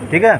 ठीक है।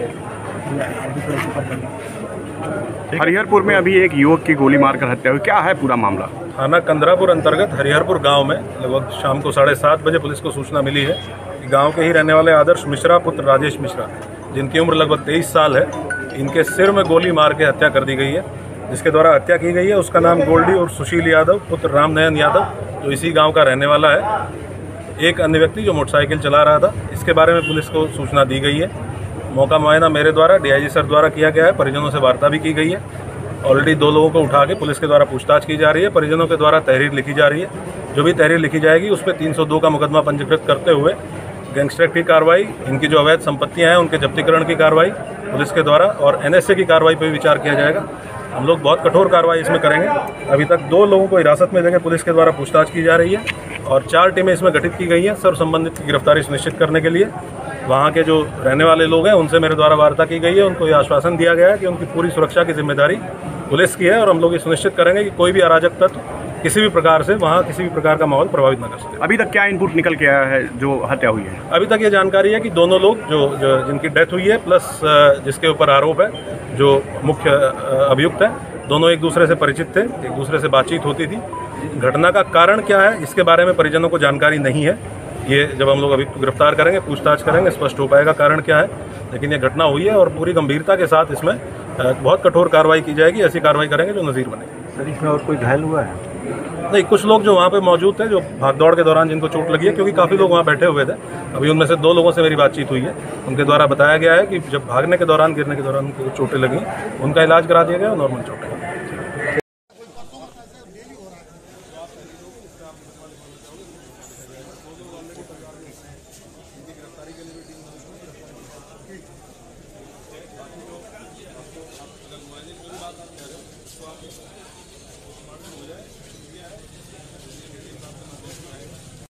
हरिहरपुर में अभी एक युवक की गोली मारकर हत्या हुई, क्या है पूरा मामला? थाना कंदरापुर अंतर्गत हरिहरपुर गांव में लगभग शाम को 7:30 बजे पुलिस को सूचना मिली है कि गांव के ही रहने वाले आदर्श मिश्रा पुत्र राजेश मिश्रा, जिनकी उम्र लगभग 23 साल है, इनके सिर में गोली मार के हत्या कर दी गई है। जिसके द्वारा हत्या की गई है उसका नाम गोल्डी और सुशील यादव पुत्र रामनयन यादव, जो इसी गाँव का रहने वाला है। एक अन्य व्यक्ति जो मोटरसाइकिल चला रहा था, इसके बारे में पुलिस को सूचना दी गई है। मौका मुआयना मेरे द्वारा डीआईजी सर द्वारा किया गया है, परिजनों से वार्ता भी की गई है। ऑलरेडी 2 लोगों को उठा के पुलिस के द्वारा पूछताछ की जा रही है, परिजनों के द्वारा तहरीर लिखी जा रही है। जो भी तहरीर लिखी जाएगी उस पर 302 का मुकदमा पंजीकृत करते हुए गैंगस्टर की कार्रवाई, इनकी जो अवैध संपत्तियां हैं उनके जब्तीकरण की कार्रवाई पुलिस के द्वारा और एनएसए की कार्रवाई पर विचार किया जाएगा। हम लोग बहुत कठोर कार्रवाई इसमें करेंगे। अभी तक 2 लोगों को हिरासत में लेकर पुलिस के द्वारा पूछताछ की जा रही है और 4 टीमें इसमें गठित की गई हैं सर्व संबंधित की गिरफ्तारी सुनिश्चित करने के लिए। वहाँ के जो रहने वाले लोग हैं उनसे मेरे द्वारा वार्ता की गई है, उनको ये आश्वासन दिया गया है कि उनकी पूरी सुरक्षा की जिम्मेदारी पुलिस की है और हम लोग ये सुनिश्चित करेंगे कि कोई भी अराजक तत्व किसी भी प्रकार से वहाँ किसी भी प्रकार का माहौल प्रभावित न कर सके। अभी तक क्या इनपुट निकल के आया है जो हत्या हुई है? अभी तक ये जानकारी है कि दोनों लोग जो जिनकी डेथ हुई है प्लस जिसके ऊपर आरोप है, जो मुख्य अभियुक्त है, दोनों एक दूसरे से परिचित थे, एक दूसरे से बातचीत होती थी। घटना का कारण क्या है इसके बारे में परिजनों को जानकारी नहीं है। ये जब हम लोग अभी गिरफ्तार करेंगे, पूछताछ करेंगे, स्पष्ट हो पाएगा कारण क्या है। लेकिन ये घटना हुई है और पूरी गंभीरता के साथ इसमें बहुत कठोर कार्रवाई की जाएगी। ऐसी कार्रवाई करेंगे जो नज़ीर बनेगी। सर, इसमें और कोई घायल हुआ है? नहीं, कुछ लोग जो वहाँ पे मौजूद थे, जो भागदौड़ के दौरान जिनको चोट लगी है, क्योंकि काफ़ी लोग वहाँ बैठे हुए थे। अभी उनमें से 2 लोगों से मेरी बातचीत हुई है, उनके द्वारा बताया गया है कि जब भागने के दौरान, गिरने के दौरान उनको चोटें लगी, उनका इलाज करा दिया गया और नॉर्मल चोटें।